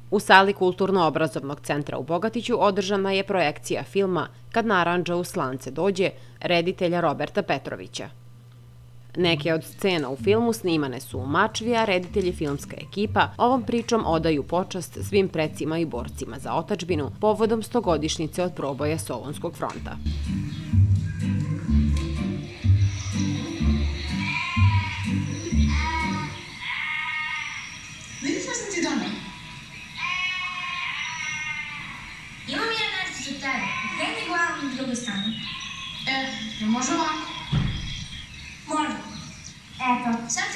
U sali Kulturno-obrazovnog centra u Bogatiću održana je projekcija filma Kad narandža u slance dođe, reditelja Roberta Petrovića. Neke od scena u filmu snimane su u Mačvi, a reditelj i filmska ekipa ovom pričom odaju počast svim precima i borcima za otadžbinu povodom 100-godišnjice od proboja Solunskog fronta. Vidiš što sam ti donao? Imam ja nešto za tebe. Kreni glavom na drugu stranu. Može ovako? Može. Eto, sad